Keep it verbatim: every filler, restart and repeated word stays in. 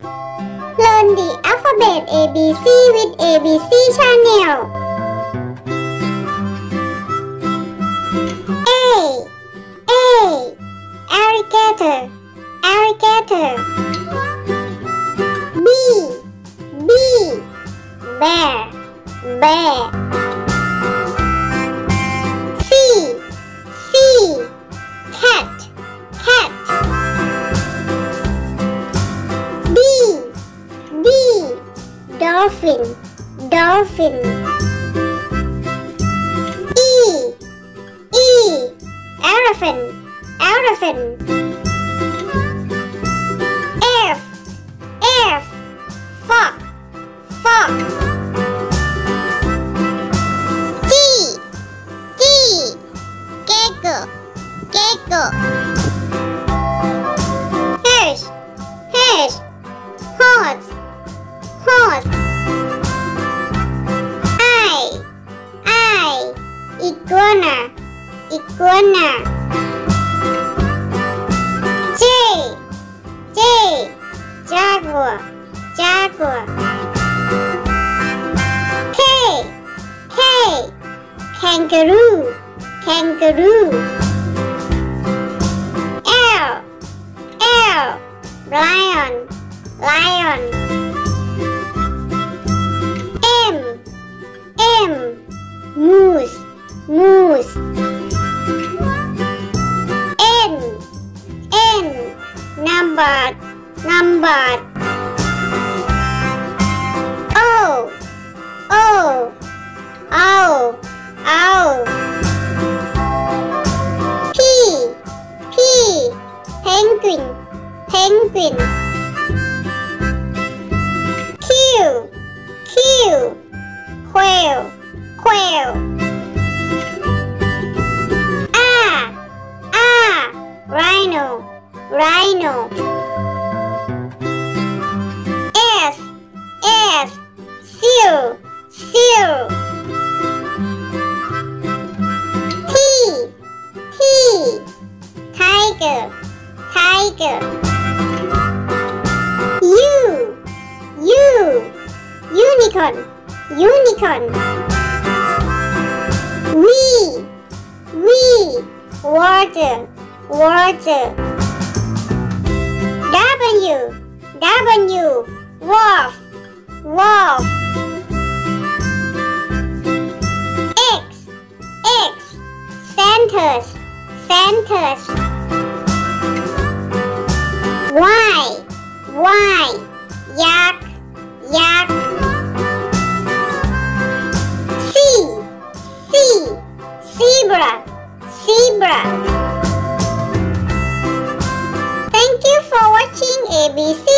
Learn the alphabet A B C with A B C Channel. A. A. Alligator. Alligator. B. B. Bear. Bear. C. C. Cat. Cat. D. D. Dolphin. Dolphin. E. E. Elephant. Elephant. F. F. Fox. Fox. G. G. Gecko. Gecko. H. H. Horse. Horse. I. I. Iguana. Iguana. J. J. Jaguar. Jaguar. K. K. Kangaroo. Kangaroo. L. L. Lion. Lion. M. M. Moose. Moose. N. N. Number. Number. O. O. Owl. Owl. P. P. Penguin. Penguin. Q. Q. Quail. Quail. R. R. Rhino. Rhino. S. S. Seal. Seal. T. T. Tiger. Tiger. U. U. Unicorn. Unicorn. V. V. Water. Water. W. W. Wolf. Wolf. X. X. Santas. Santas. Y. Y. Yak. Yak. C. C. Zebra. Zebra. Thank you for watching A B C